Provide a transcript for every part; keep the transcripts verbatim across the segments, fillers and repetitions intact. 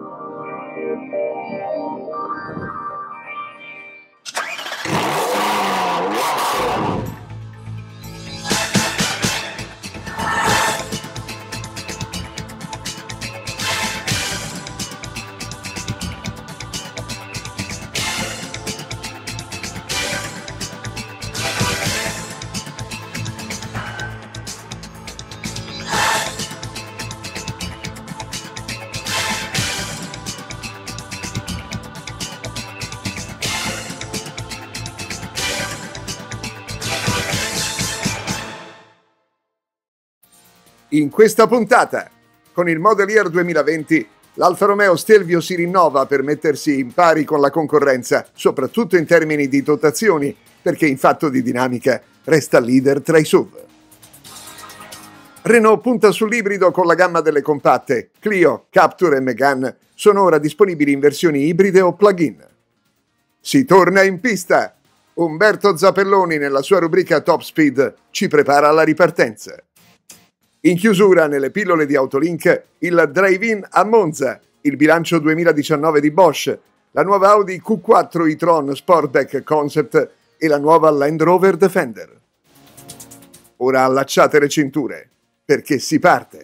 In questa puntata, con il Model Year duemilaventi, l'Alfa Romeo Stelvio si rinnova per mettersi in pari con la concorrenza, soprattutto in termini di dotazioni, perché in fatto di dinamica resta leader tra i S U V. Renault punta sull'ibrido con la gamma delle compatte. Clio, Captur e Megane sono ora disponibili in versioni ibride o plug-in. Si torna in pista! Umberto Zappelloni, nella sua rubrica Top Speed, ci prepara alla ripartenza. In chiusura, nelle pillole di Autolink, il drive-in a Monza, il bilancio duemiladiciannove di Bosch, la nuova Audi Q quattro e-tron Sportback Concept e la nuova Land Rover Defender. Ora allacciate le cinture, perché si parte!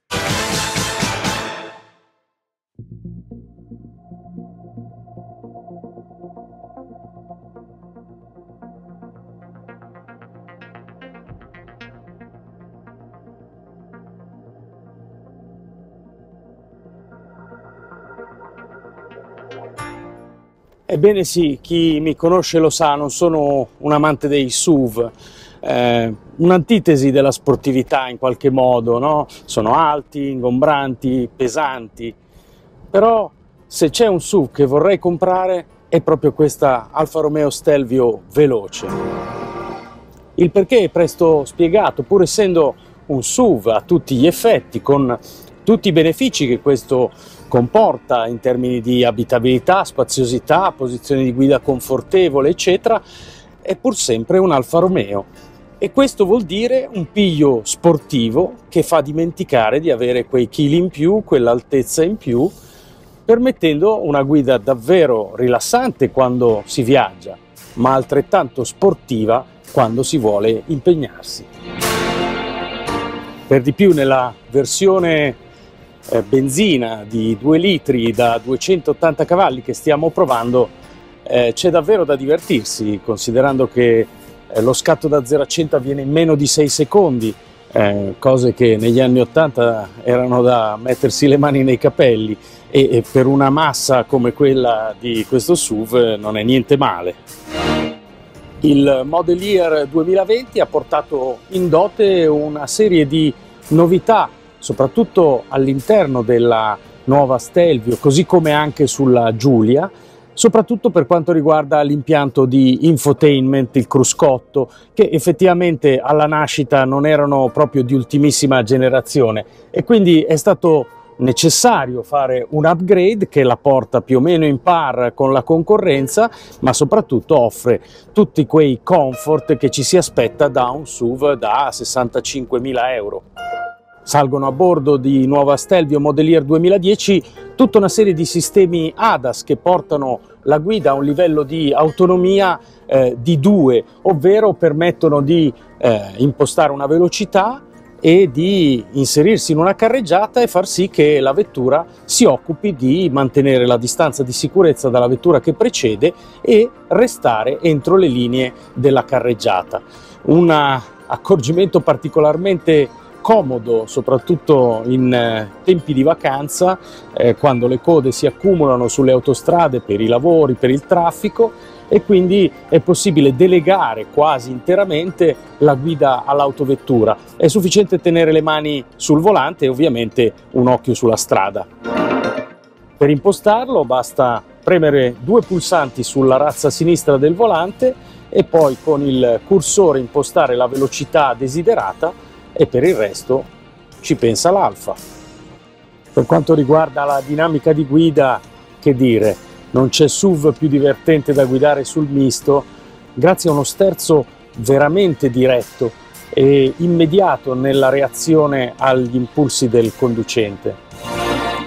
Ebbene sì, chi mi conosce lo sa, non sono un amante dei S U V, eh, un'antitesi della sportività in qualche modo, no? Sono alti, ingombranti, pesanti, però se c'è un S U V che vorrei comprare è proprio questa Alfa Romeo Stelvio veloce. Il perché è presto spiegato, pur essendo un S U V a tutti gli effetti, con tutti i benefici che questo comporta in termini di abitabilità, spaziosità, posizione di guida confortevole, eccetera, è pur sempre un Alfa Romeo. E questo vuol dire un piglio sportivo che fa dimenticare di avere quei chili in più, quell'altezza in più, permettendo una guida davvero rilassante quando si viaggia, ma altrettanto sportiva quando si vuole impegnarsi. Per di più, nella versione Eh, benzina di due litri da duecentottanta cavalli che stiamo provando, eh, c'è davvero da divertirsi, considerando che eh, lo scatto da zero a cento avviene in meno di sei secondi, eh, cose che negli anni ottanta erano da mettersi le mani nei capelli, e, e per una massa come quella di questo S U V non è niente male. Il Model Year duemilaventi ha portato in dote una serie di novità, soprattutto all'interno della nuova Stelvio, così come anche sulla Giulia, soprattutto per quanto riguarda l'impianto di infotainment, il cruscotto, che effettivamente alla nascita non erano proprio di ultimissima generazione, e quindi è stato necessario fare un upgrade che la porta più o meno in par con la concorrenza, ma soprattutto offre tutti quei comfort che ci si aspetta da un S U V da sessantacinquemila euro. Salgono a bordo di nuova Stelvio Model Year duemiladieci tutta una serie di sistemi A D A S che portano la guida a un livello di autonomia eh, di due, ovvero permettono di eh, impostare una velocità e di inserirsi in una carreggiata e far sì che la vettura si occupi di mantenere la distanza di sicurezza dalla vettura che precede e restare entro le linee della carreggiata. Un accorgimento particolarmente comodo, soprattutto in eh, tempi di vacanza, eh, quando le code si accumulano sulle autostrade per i lavori, per il traffico, e quindi è possibile delegare quasi interamente la guida all'autovettura. È sufficiente tenere le mani sul volante e ovviamente un occhio sulla strada. Per impostarlo basta premere due pulsanti sulla razza sinistra del volante e poi con il cursore impostare la velocità desiderata, e per il resto ci pensa l'Alfa. Per quanto riguarda la dinamica di guida, che dire, non c'è S U V più divertente da guidare sul misto, grazie a uno sterzo veramente diretto e immediato nella reazione agli impulsi del conducente.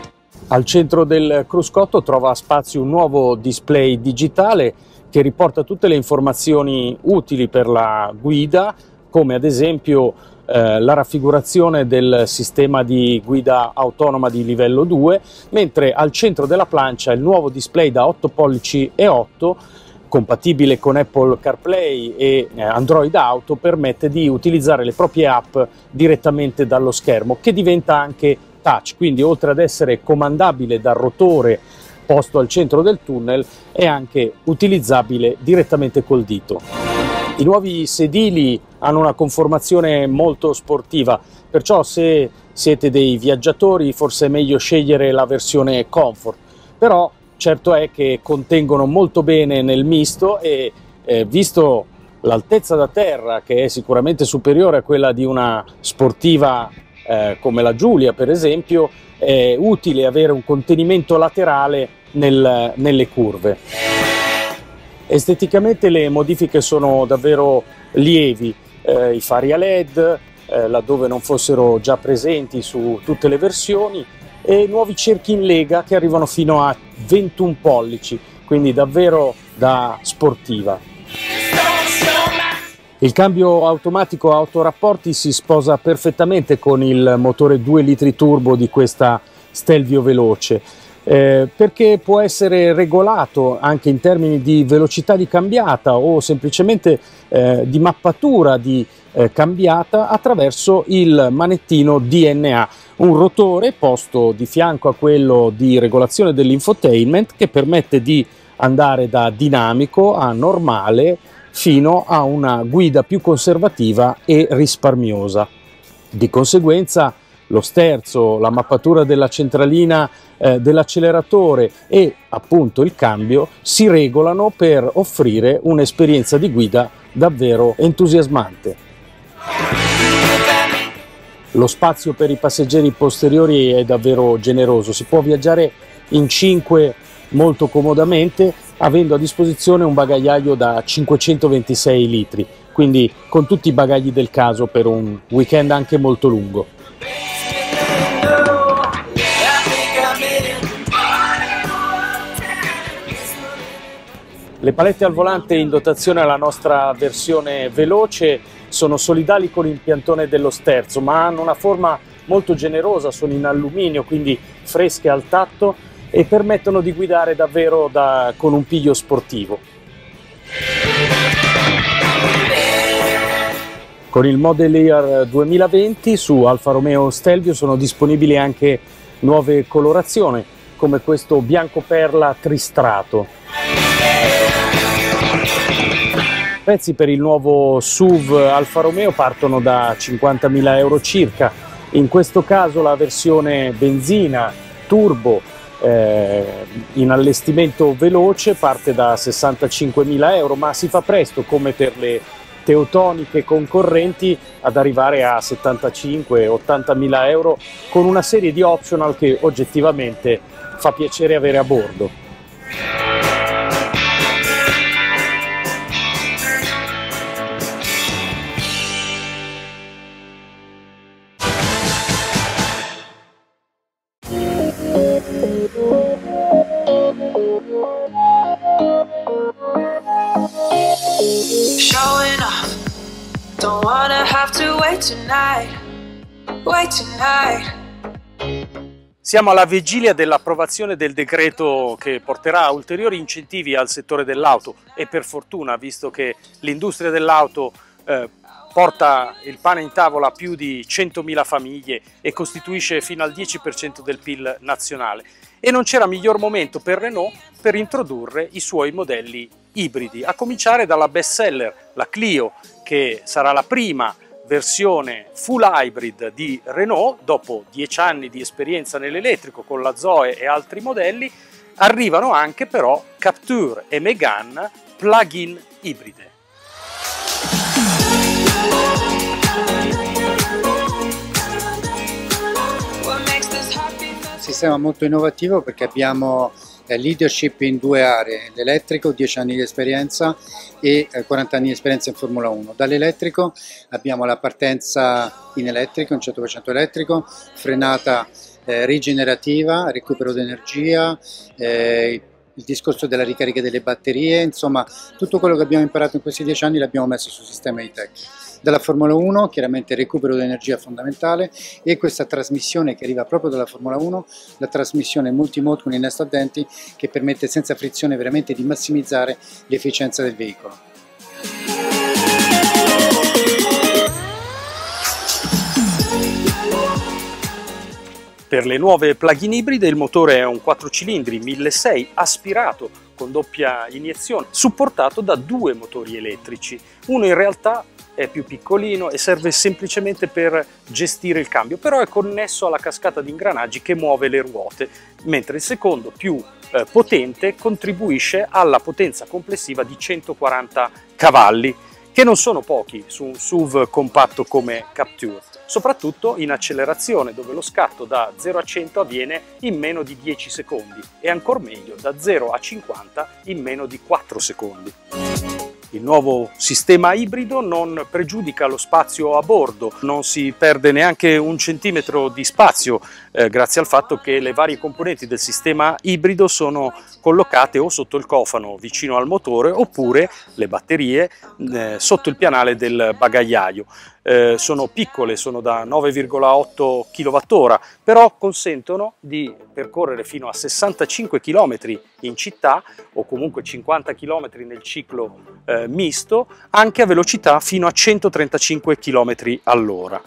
Al centro del cruscotto trova spazio un nuovo display digitale che riporta tutte le informazioni utili per la guida, come ad esempio eh, la raffigurazione del sistema di guida autonoma di livello due, mentre al centro della plancia il nuovo display da otto pollici e otto, compatibile con Apple CarPlay e eh, Android Auto, permette di utilizzare le proprie app direttamente dallo schermo, che diventa anche touch, quindi oltre ad essere comandabile dal rotore posto al centro del tunnel è anche utilizzabile direttamente col dito. I nuovi sedili hanno una conformazione molto sportiva, perciò se siete dei viaggiatori forse è meglio scegliere la versione comfort, però certo è che contengono molto bene nel misto e eh, visto l'altezza da terra, che è sicuramente superiore a quella di una sportiva Eh, come la Giulia per esempio, è utile avere un contenimento laterale nel, nelle curve. Esteticamente le modifiche sono davvero lievi, eh, i fari a led, eh, laddove non fossero già presenti su tutte le versioni, e nuovi cerchi in lega che arrivano fino a ventuno pollici, quindi davvero da sportiva. Il cambio automatico a otto rapporti si sposa perfettamente con il motore due litri turbo di questa Stelvio veloce, eh, perché può essere regolato anche in termini di velocità di cambiata o semplicemente eh, di mappatura di eh, cambiata attraverso il manettino D N A, un rotore posto di fianco a quello di regolazione dell'infotainment che permette di andare da dinamico a normale fino a una guida più conservativa e risparmiosa. Di conseguenza lo sterzo, la mappatura della centralina eh, dell'acceleratore e appunto il cambio si regolano per offrire un'esperienza di guida davvero entusiasmante. Lo spazio per i passeggeri posteriori è davvero generoso, si può viaggiare in cinque molto comodamente, avendo a disposizione un bagagliaio da cinquecentoventisei litri, quindi con tutti i bagagli del caso per un weekend anche molto lungo. Le palette al volante in dotazione alla nostra versione veloce sono solidali con l'impiantone dello sterzo, ma hanno una forma molto generosa, sono in alluminio, quindi fresche al tatto, e permettono di guidare davvero da, con un piglio sportivo. Con il Model Year duemilaventi su Alfa Romeo Stelvio sono disponibili anche nuove colorazioni, come questo bianco perla tristrato. I prezzi per il nuovo S U V Alfa Romeo partono da cinquantamila euro circa, in questo caso la versione benzina turbo Eh, in allestimento veloce parte da sessantacinquemila euro, ma si fa presto, come per le teutoniche concorrenti, ad arrivare a settantacinque ottantamila euro con una serie di optional che oggettivamente fa piacere avere a bordo. Don't wanna have to wait tonight, wait tonight. Siamo alla vigilia dell'approvazione del decreto che porterà ulteriori incentivi al settore dell'auto, e per fortuna, visto che l'industria dell'auto eh, porta il pane in tavola a più di centomila famiglie e costituisce fino al dieci per cento del P I L nazionale. E non c'era miglior momento per Renault per introdurre i suoi modelli ibridi, a cominciare dalla best seller, la Clio, che sarà la prima versione full hybrid di Renault. Dopo dieci anni di esperienza nell'elettrico con la Zoe e altri modelli, arrivano anche però Captur e Megane plug-in ibride. Sistema molto innovativo perché abbiamo eh, leadership in due aree, l'elettrico, dieci anni di esperienza e eh, quaranta anni di esperienza in Formula uno. Dall'elettrico abbiamo la partenza in elettrico, un cento per cento elettrico, frenata eh, rigenerativa, recupero d'energia, eh, il discorso della ricarica delle batterie, insomma tutto quello che abbiamo imparato in questi dieci anni l'abbiamo messo sul sistema E-Tech. Dalla Formula uno, chiaramente il recupero d'energia fondamentale, e questa trasmissione che arriva proprio dalla Formula uno, la trasmissione multimode con innesto a denti che permette senza frizione veramente di massimizzare l'efficienza del veicolo. Per le nuove plug-in ibride il motore è un quattro cilindri milleseicento aspirato con doppia iniezione, supportato da due motori elettrici. Uno in realtà è più piccolino e serve semplicemente per gestire il cambio, però è connesso alla cascata di ingranaggi che muove le ruote, mentre il secondo, più eh, potente, contribuisce alla potenza complessiva di centoquaranta cavalli, che non sono pochi su un S U V compatto come Captur, soprattutto in accelerazione, dove lo scatto da zero a cento avviene in meno di dieci secondi e ancor meglio da zero a cinquanta in meno di quattro secondi. Il nuovo sistema ibrido non pregiudica lo spazio a bordo, non si perde neanche un centimetro di spazio eh, grazie al fatto che le varie componenti del sistema ibrido sono collocate o sotto il cofano vicino al motore oppure le batterie eh, sotto il pianale del bagagliaio. Eh, sono piccole, sono da nove virgola otto chilowattora, però consentono di percorrere fino a sessantacinque chilometri in città o comunque cinquanta chilometri nel ciclo eh, misto, anche a velocità fino a centotrentacinque chilometri all'ora.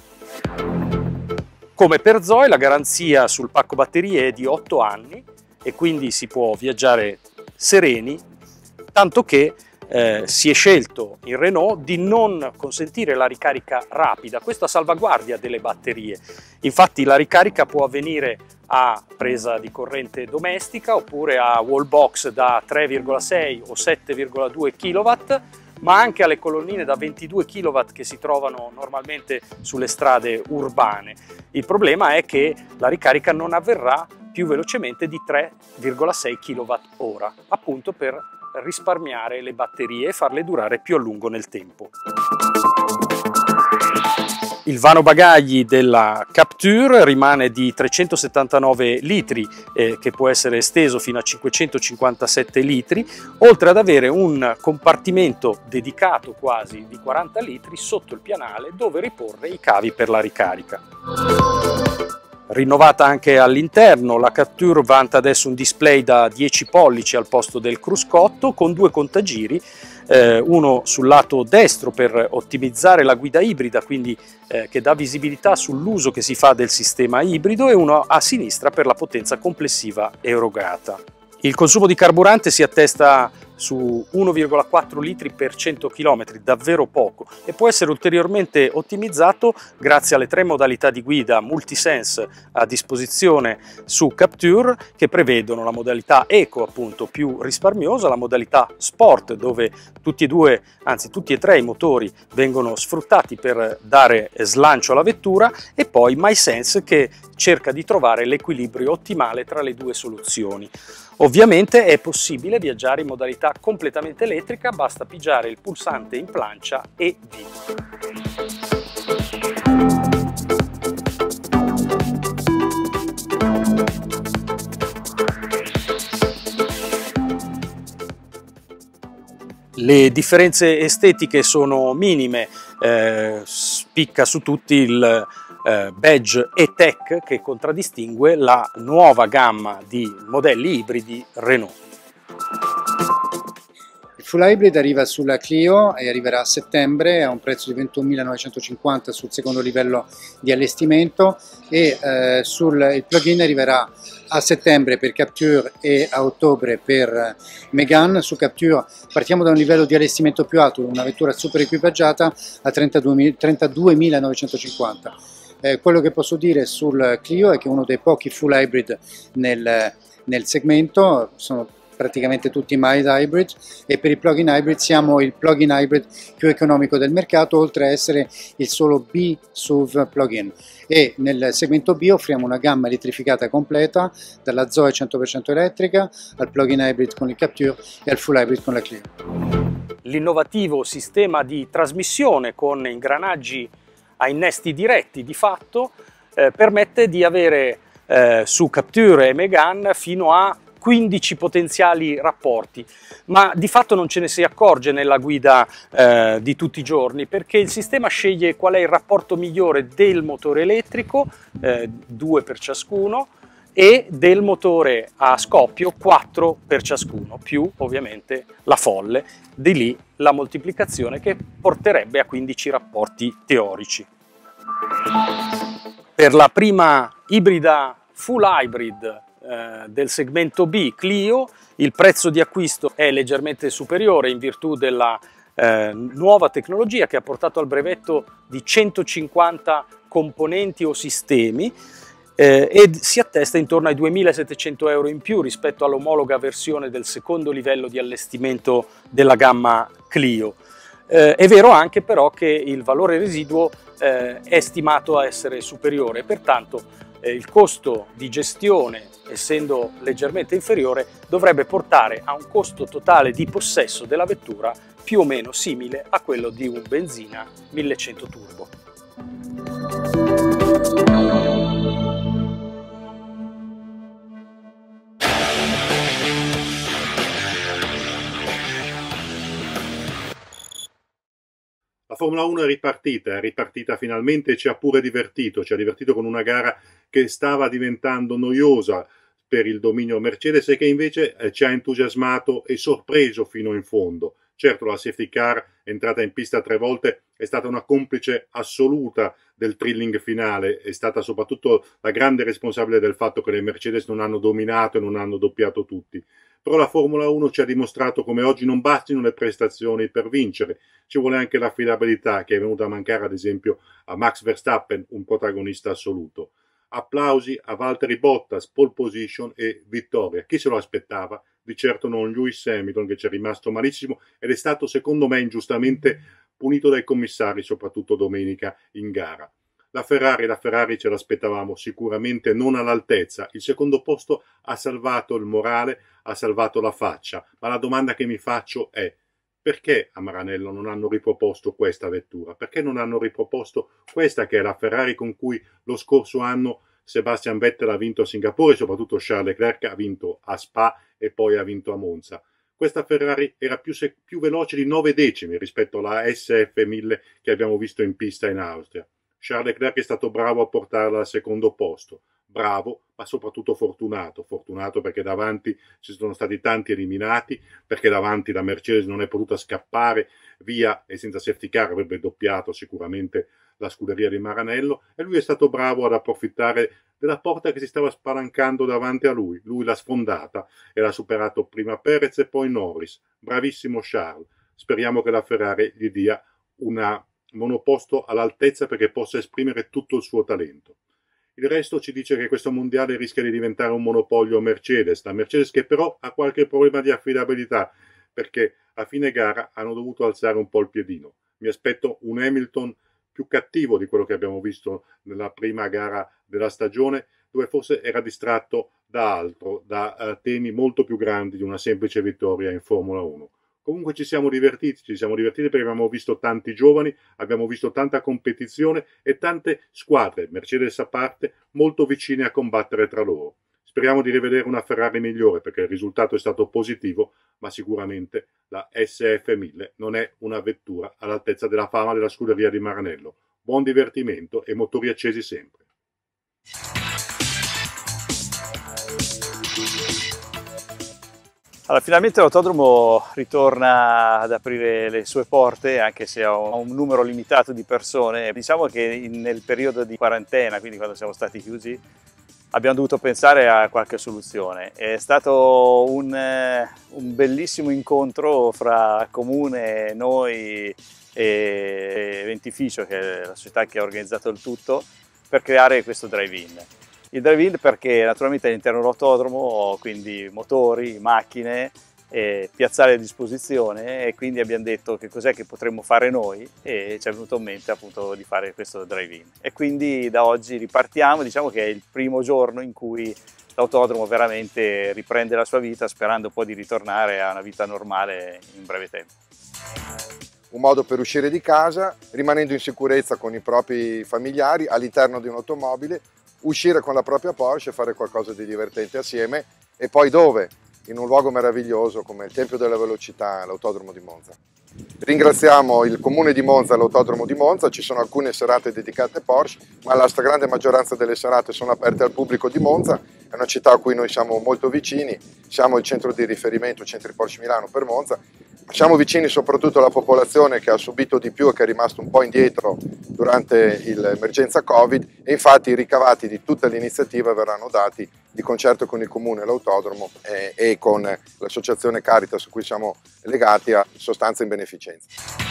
Come per Zoe, la garanzia sul pacco batterie è di otto anni e quindi si può viaggiare sereni, tanto che Eh, si è scelto in Renault di non consentire la ricarica rapida, questo a salvaguardia delle batterie. Infatti la ricarica può avvenire a presa di corrente domestica oppure a wall box da tre virgola sei o sette virgola due chilowatt, ma anche alle colonnine da ventidue chilowatt che si trovano normalmente sulle strade urbane. Il problema è che la ricarica non avverrà più velocemente di tre virgola sei chilowatt ora, appunto per risparmiare le batterie e farle durare più a lungo nel tempo. Il vano bagagli della Captur rimane di trecentosettantanove litri, eh, che può essere esteso fino a cinquecentocinquantasette litri, oltre ad avere un compartimento dedicato quasi di quaranta litri sotto il pianale dove riporre i cavi per la ricarica. Rinnovata anche all'interno, la Captur vanta adesso un display da dieci pollici al posto del cruscotto con due contagiri, eh, uno sul lato destro per ottimizzare la guida ibrida, quindi eh, che dà visibilità sull'uso che si fa del sistema ibrido, e uno a sinistra per la potenza complessiva erogata. Il consumo di carburante si attesta su uno virgola quattro litri per cento chilometri, davvero poco, e può essere ulteriormente ottimizzato grazie alle tre modalità di guida multisense a disposizione su Captur, che prevedono la modalità Eco, appunto più risparmiosa, la modalità Sport, dove tutti e due, anzi tutti e tre i motori vengono sfruttati per dare slancio alla vettura, e poi MySense, che cerca di trovare l'equilibrio ottimale tra le due soluzioni. Ovviamente è possibile viaggiare in modalità completamente elettrica, basta pigiare il pulsante in plancia e via. Le differenze estetiche sono minime, eh, spicca su tutti il eh, badge E-Tech che contraddistingue la nuova gamma di modelli ibridi Renault. Il full hybrid arriva sulla Clio e arriverà a settembre a un prezzo di ventunomilanovecentocinquanta sul secondo livello di allestimento, e eh, sul il plug-in arriverà a settembre per Captur e a ottobre per Megane. Su Captur partiamo da un livello di allestimento più alto, una vettura super equipaggiata a trentaduemilanovecentocinquanta. Eh, quello che posso dire sul Clio è che è uno dei pochi full hybrid nel, nel segmento, sono praticamente tutti mild hybrid, e per i plug-in hybrid siamo il plug-in hybrid più economico del mercato, oltre a essere il solo B S U V plug-in. E nel segmento B offriamo una gamma elettrificata completa, dalla Zoe cento per cento elettrica al plug-in hybrid con il Captur e al full hybrid con la Clio. L'innovativo sistema di trasmissione con ingranaggi a innesti diretti di fatto eh, permette di avere eh, su Capture e Megane fino a quindici potenziali rapporti, ma di fatto non ce ne si accorge nella guida eh, di tutti i giorni, perché il sistema sceglie qual è il rapporto migliore del motore elettrico, eh, due per ciascuno, e del motore a scoppio, quattro per ciascuno, più ovviamente la folle, di lì la moltiplicazione che porterebbe a quindici rapporti teorici. Per la prima ibrida full hybrid eh, del segmento B, Clio, il prezzo di acquisto è leggermente superiore in virtù della eh, nuova tecnologia che ha portato al brevetto di centocinquanta componenti o sistemi, Eh, ed si attesta intorno ai duemilasettecento euro in più rispetto all'omologa versione del secondo livello di allestimento della gamma Clio. Eh, è vero anche però che il valore residuo eh, è stimato a essere superiore, pertanto eh, il costo di gestione, essendo leggermente inferiore, dovrebbe portare a un costo totale di possesso della vettura più o meno simile a quello di un benzina millecento turbo. La Formula uno è ripartita, è ripartita finalmente e ci ha pure divertito, ci ha divertito con una gara che stava diventando noiosa per il dominio Mercedes e che invece eh, ci ha entusiasmato e sorpreso fino in fondo. Certo, la safety car, entrata in pista tre volte, è stata una complice assoluta del thrilling finale, è stata soprattutto la grande responsabile del fatto che le Mercedes non hanno dominato e non hanno doppiato tutti. Però la Formula uno ci ha dimostrato come oggi non bastino le prestazioni per vincere, ci vuole anche l'affidabilità che è venuta a mancare ad esempio a Max Verstappen, un protagonista assoluto. Applausi a Valtteri Bottas, pole position e vittoria. Chi se lo aspettava? Di certo non Lewis Hamilton, che ci è rimasto malissimo ed è stato secondo me ingiustamente punito dai commissari, soprattutto domenica in gara. La Ferrari, la Ferrari ce l'aspettavamo sicuramente non all'altezza. Il secondo posto ha salvato il morale, ha salvato la faccia, ma la domanda che mi faccio è: perché a Maranello non hanno riproposto questa vettura? Perché non hanno riproposto questa che è la Ferrari con cui lo scorso anno Sebastian Vettel ha vinto a Singapore e soprattutto Charles Leclerc ha vinto a Spa e poi ha vinto a Monza? Questa Ferrari era più, più veloce di nove decimi rispetto alla S F mille che abbiamo visto in pista in Austria. Charles Leclerc è stato bravo a portarla al secondo posto, bravo ma soprattutto fortunato, fortunato perché davanti ci sono stati tanti eliminati, perché davanti la Mercedes non è potuta scappare via e senza safety car avrebbe doppiato sicuramente la scuderia di Maranello, e lui è stato bravo ad approfittare della porta che si stava spalancando davanti a lui, lui l'ha sfondata e l'ha superato prima Perez e poi Norris. Bravissimo Charles, speriamo che la Ferrari gli dia una monoposto all'altezza perché possa esprimere tutto il suo talento. Il resto ci dice che questo mondiale rischia di diventare un monopolio Mercedes, la Mercedes che però ha qualche problema di affidabilità perché a fine gara hanno dovuto alzare un po' il piedino. Mi aspetto un Hamilton più cattivo di quello che abbiamo visto nella prima gara della stagione, dove forse era distratto da altro, da uh, temi molto più grandi di una semplice vittoria in Formula uno. Comunque ci siamo divertiti, ci siamo divertiti perché abbiamo visto tanti giovani, abbiamo visto tanta competizione e tante squadre, Mercedes a parte, molto vicine a combattere tra loro. Speriamo di rivedere una Ferrari migliore perché il risultato è stato positivo, ma sicuramente la S F mille non è una vettura all'altezza della fama della scuderia di Maranello. Buon divertimento e motori accesi sempre. Allora, finalmente l'autodromo ritorna ad aprire le sue porte, anche se ha un numero limitato di persone. Diciamo che nel periodo di quarantena, quindi quando siamo stati chiusi, abbiamo dovuto pensare a qualche soluzione. È stato un, un bellissimo incontro fra Comune, noi e Ventificio, che è la società che ha organizzato il tutto, per creare questo drive-in. Il drive-in perché naturalmente all'interno dell'autodromo, quindi motori, macchine, eh, piazzare a disposizione, e quindi abbiamo detto che cos'è che potremmo fare noi e ci è venuto in mente appunto di fare questo drive-in. E quindi da oggi ripartiamo, diciamo che è il primo giorno in cui l'autodromo veramente riprende la sua vita, sperando poi di ritornare a una vita normale in breve tempo. Un modo per uscire di casa, rimanendo in sicurezza con i propri familiari all'interno di un'automobile, uscire con la propria Porsche e fare qualcosa di divertente assieme. E poi dove? In un luogo meraviglioso come il Tempio della Velocità, l'autodromo di Monza. Ringraziamo il comune di Monza e l'autodromo di Monza, ci sono alcune serate dedicate a Porsche, ma la stragrande maggioranza delle serate sono aperte al pubblico di Monza, è una città a cui noi siamo molto vicini, siamo il centro di riferimento, Centri Porsche Milano per Monza, ma siamo vicini soprattutto alla popolazione che ha subito di più e che è rimasto un po' indietro durante l'emergenza Covid, e infatti i ricavati di tutta l'iniziativa verranno dati di concerto con il comune e l'autodromo e, e con l'associazione Caritas a cui siamo legati a sostanza in beneficenza.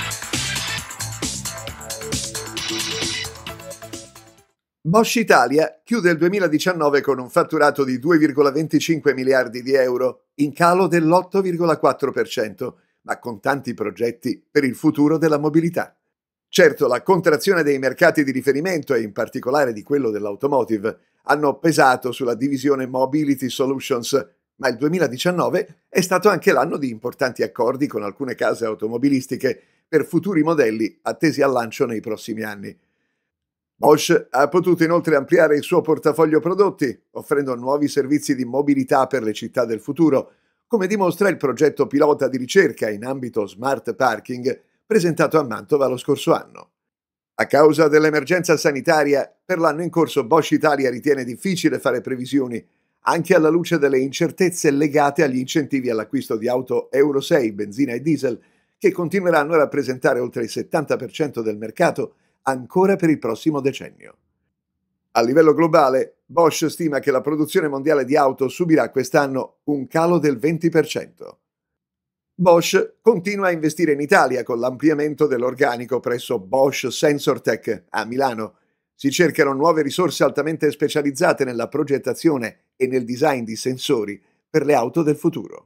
Bosch Italia chiude il duemiladiciannove con un fatturato di due virgola venticinque miliardi di euro, in calo dell'otto virgola quattro per cento, ma con tanti progetti per il futuro della mobilità. Certo, la contrazione dei mercati di riferimento e in particolare di quello dell'automotive hanno pesato sulla divisione Mobility Solutions, ma il duemiladiciannove è stato anche l'anno di importanti accordi con alcune case automobilistiche per futuri modelli attesi al lancio nei prossimi anni. Bosch ha potuto inoltre ampliare il suo portafoglio prodotti, offrendo nuovi servizi di mobilità per le città del futuro, come dimostra il progetto pilota di ricerca in ambito smart parking presentato a Mantova lo scorso anno. A causa dell'emergenza sanitaria, per l'anno in corso Bosch Italia ritiene difficile fare previsioni, anche alla luce delle incertezze legate agli incentivi all'acquisto di auto Euro sei, benzina e diesel, che continueranno a rappresentare oltre il settanta per cento del mercato ancora per il prossimo decennio. A livello globale, Bosch stima che la produzione mondiale di auto subirà quest'anno un calo del venti per cento. Bosch continua a investire in Italia con l'ampliamento dell'organico presso Bosch SensorTech a Milano. Si cercano nuove risorse altamente specializzate nella progettazione e nel design di sensori per le auto del futuro.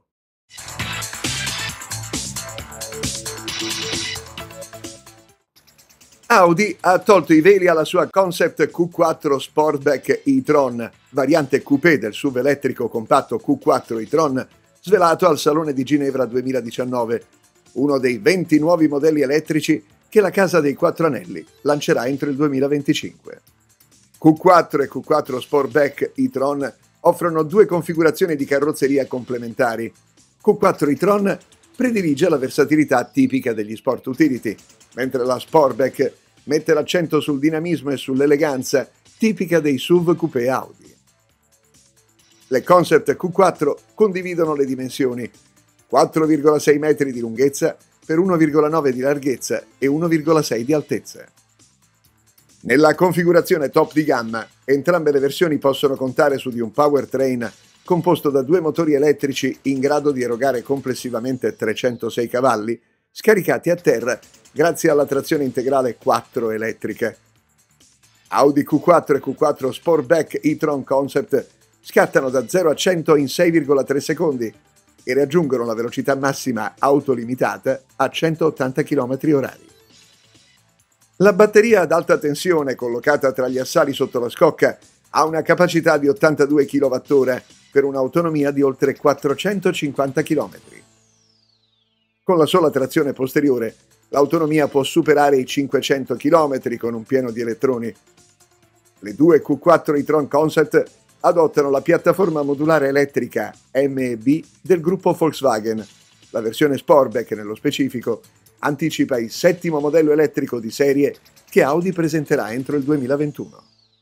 Audi ha tolto i veli alla sua Concept Q quattro Sportback e-tron, variante coupé del S U V elettrico compatto Q quattro e-tron, svelato al Salone di Ginevra duemiladiciannove, uno dei venti nuovi modelli elettrici che la Casa dei Quattro Anelli lancerà entro il duemilaventicinque. Q quattro e Q quattro Sportback e-tron offrono due configurazioni di carrozzeria complementari. Q quattro e-tron predilige la versatilità tipica degli sport utility, mentre la Sportback mette l'accento sul dinamismo e sull'eleganza tipica dei S U V coupé Audi. Le Concept Q quattro condividono le dimensioni: quattro virgola sei metri di lunghezza per uno virgola nove di larghezza e uno virgola sei di altezza. Nella configurazione top di gamma, entrambe le versioni possono contare su di un powertrain composto da due motori elettrici in grado di erogare complessivamente trecentosei cavalli, scaricati a terra grazie alla trazione integrale quattro elettrica. Audi Q quattro e Q quattro Sportback e-tron Concept scattano da zero a cento in sei virgola tre secondi e raggiungono la velocità massima autolimitata a centottanta chilometri orari. La batteria ad alta tensione collocata tra gli assali sotto la scocca ha una capacità di ottantadue chilowattora per un'autonomia di oltre quattrocentocinquanta chilometri. Con la sola trazione posteriore, l'autonomia può superare i cinquecento chilometri con un pieno di elettroni. Le due Q quattro e-tron Concept adottano la piattaforma modulare elettrica M E B del gruppo Volkswagen. La versione Sportback, nello specifico, anticipa il settimo modello elettrico di serie che Audi presenterà entro il duemilaventuno.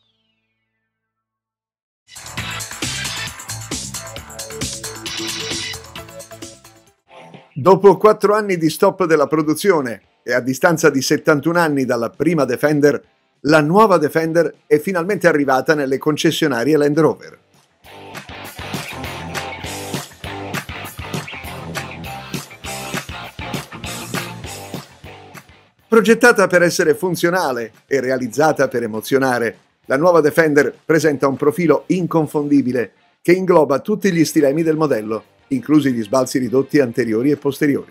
Dopo quattro anni di stop della produzione e a distanza di settantuno anni dalla prima Defender, la nuova Defender è finalmente arrivata nelle concessionarie Land Rover. Progettata per essere funzionale e realizzata per emozionare, la nuova Defender presenta un profilo inconfondibile che ingloba tutti gli stilemi del modello, inclusi gli sbalzi ridotti anteriori e posteriori.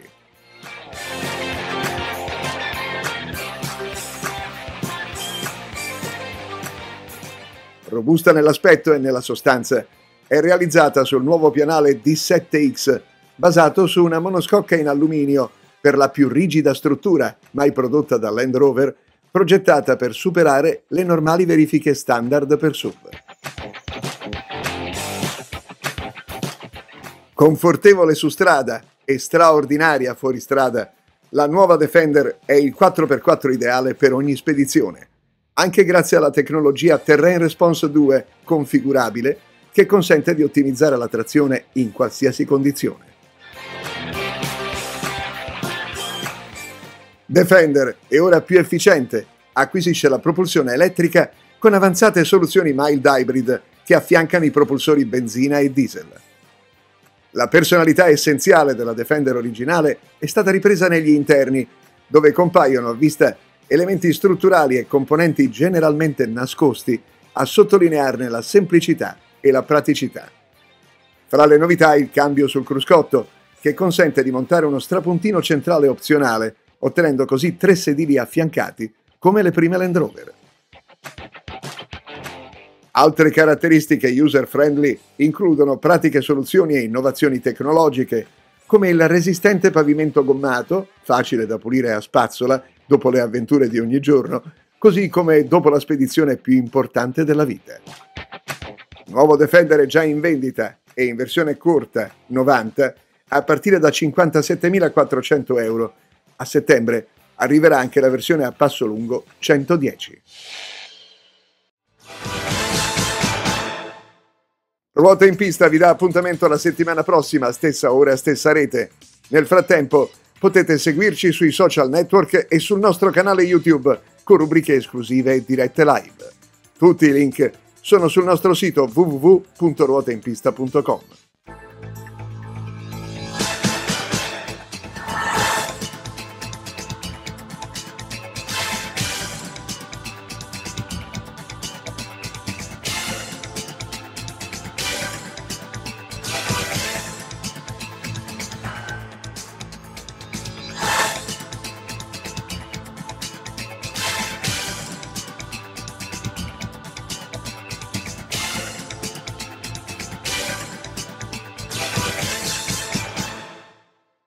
Robusta nell'aspetto e nella sostanza, è realizzata sul nuovo pianale D sette X, basato su una monoscocca in alluminio per la più rigida struttura mai prodotta da Land Rover, progettata per superare le normali verifiche standard per S U V. Confortevole su strada e straordinaria fuori strada, la nuova Defender è il quattro per quattro ideale per ogni spedizione, anche grazie alla tecnologia Terrain Response due configurabile che consente di ottimizzare la trazione in qualsiasi condizione. Defender è ora più efficiente, acquisisce la propulsione elettrica con avanzate soluzioni mild hybrid che affiancano i propulsori benzina e diesel. La personalità essenziale della Defender originale è stata ripresa negli interni, dove compaiono a vista elementi strutturali e componenti generalmente nascosti a sottolinearne la semplicità e la praticità. Fra le novità il cambio sul cruscotto, che consente di montare uno strapuntino centrale opzionale, ottenendo così tre sedili affiancati come le prime Land Rover. Altre caratteristiche user-friendly includono pratiche soluzioni e innovazioni tecnologiche, come il resistente pavimento gommato, facile da pulire a spazzola dopo le avventure di ogni giorno, così come dopo la spedizione più importante della vita. Nuovo Defender è già in vendita e in versione corta, novanta, a partire da cinquantasettemilaquattrocento euro. A settembre arriverà anche la versione a passo lungo centodieci. Ruota in Pista vi dà appuntamento la settimana prossima, stessa ora, stessa rete. Nel frattempo potete seguirci sui social network e sul nostro canale YouTube con rubriche esclusive e dirette live. Tutti i link sono sul nostro sito w w w punto ruota in pista punto com.